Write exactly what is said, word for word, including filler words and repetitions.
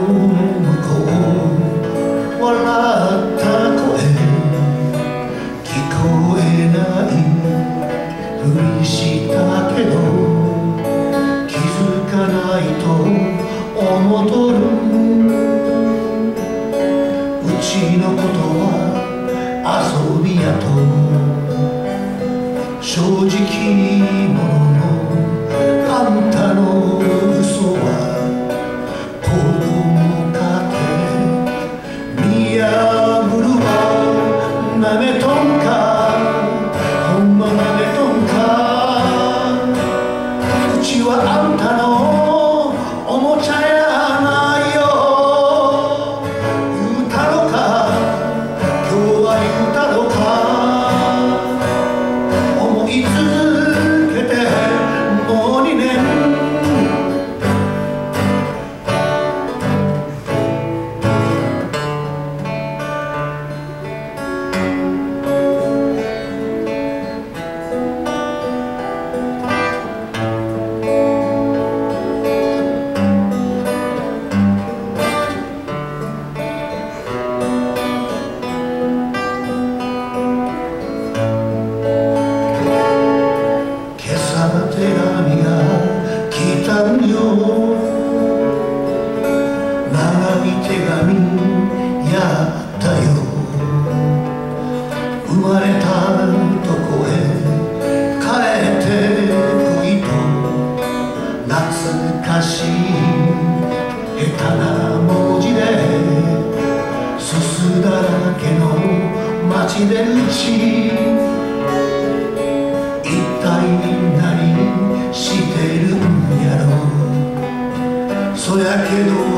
向こう笑った声聞こえないふりしたけど気づかないと思っとるうちのことは遊びやと正直者のあんたの嘘は子供かて見破るわなめとんかほんまなめとんかうちはあんたのおもちゃやないよ言うたのか今日は言うたのか思い続けてもうにねん手紙が来たんよ長い手紙やったよ生まれたとこへ帰ってくいと懐かしい下手な文字ですすだらけの街でうち一体何してるんやろそやけど